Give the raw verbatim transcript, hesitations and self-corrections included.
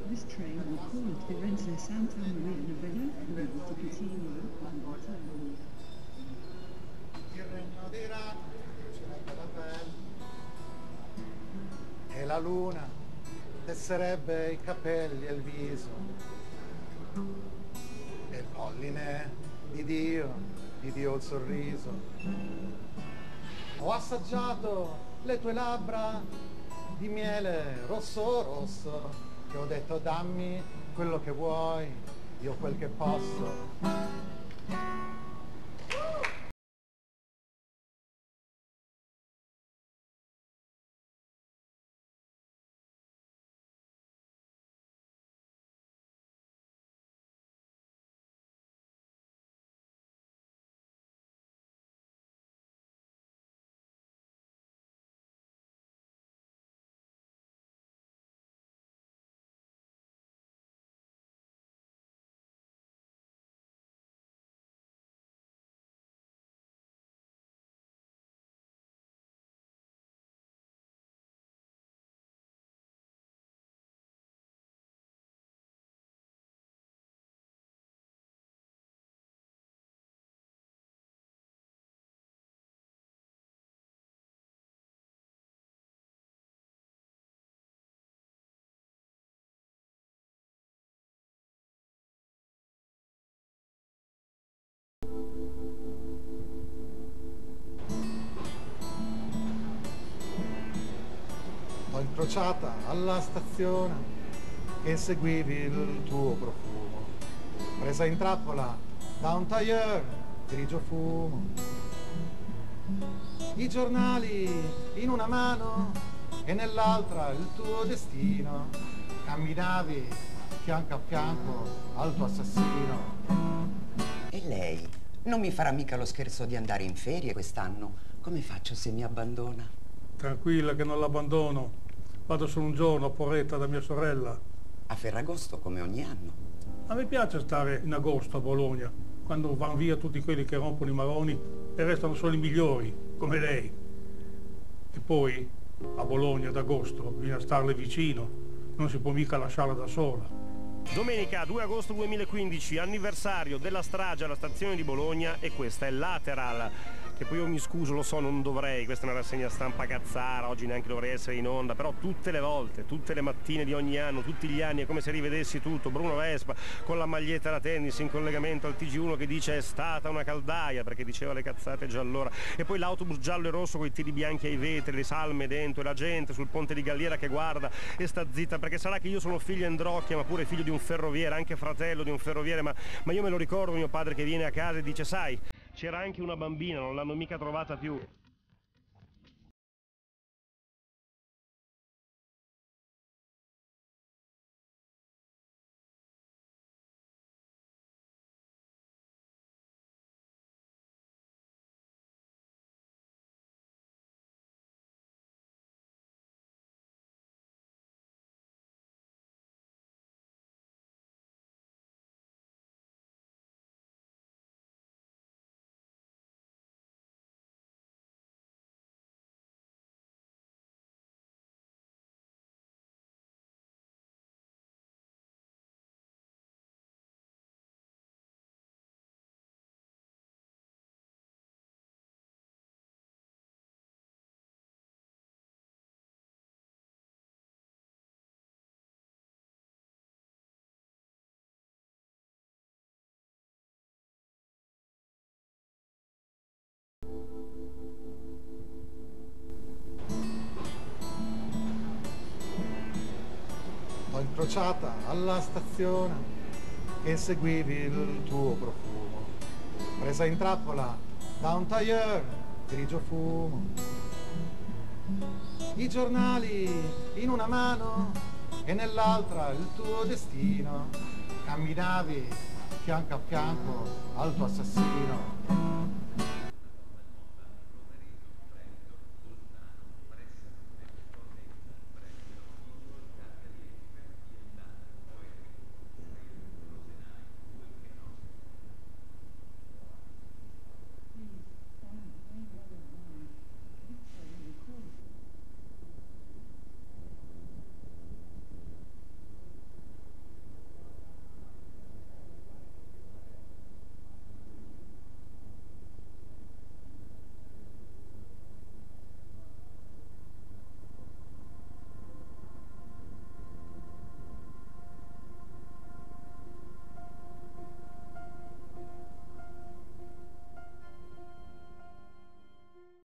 This train will call at Firenze Santa Maria Novella con Ticchettino and return. Il regno dei ragni, crescerebbe la pelle, e la luna tesserebbe i capelli e il viso, e il polline di Dio, di Dio il sorriso. Ho assaggiato le tue labbra di miele rosso rosso, ti ho detto dammi quello che vuoi, io quel che posso. T'ho incrociata alla stazione che seguivi il tuo profumo, presa in trappola da un tailleur grigio fumo. I giornali in una mano e nell'altra il tuo destino, camminavi fianco a fianco al tuo assassino. E lei non mi farà mica lo scherzo di andare in ferie quest'anno? Come faccio se mi abbandona? Tranquilla che non l'abbandono. Vado solo un giorno a Porretta da mia sorella. A Ferragosto come ogni anno. A me piace stare in agosto a Bologna, quando vanno via tutti quelli che rompono i maroni e restano solo i migliori, come lei. E poi a Bologna ad agosto bisogna starle vicino, non si può mica lasciarla da sola. Domenica due agosto duemilaquindici, anniversario della strage alla stazione di Bologna, e questa è Lateral. Che poi io mi scuso, lo so, non dovrei, questa è una rassegna stampa cazzara, oggi neanche dovrei essere in onda, però tutte le volte, tutte le mattine di ogni anno, tutti gli anni è come se rivedessi tutto. Bruno Vespa con la maglietta da tennis in collegamento al T G uno che dice è stata una caldaia, perché diceva le cazzate già allora, e poi l'autobus giallo e rosso con i tiri bianchi ai vetri, le salme dentro e la gente sul ponte di Galliera che guarda e sta zitta, perché sarà che io sono figlio Endrocchia ma pure figlio di un ferroviere, anche fratello di un ferroviere, ma, ma io me lo ricordo mio padre che viene a casa e dice sai, c'era anche una bambina, non l'hanno mica trovata più. T'ho incrociata alla stazione che seguivi il tuo profumo, presa in trappola da un tailleur grigio fumo. I giornali in una mano e nell'altra il tuo destino, camminavi fianco a fianco al tuo assassino.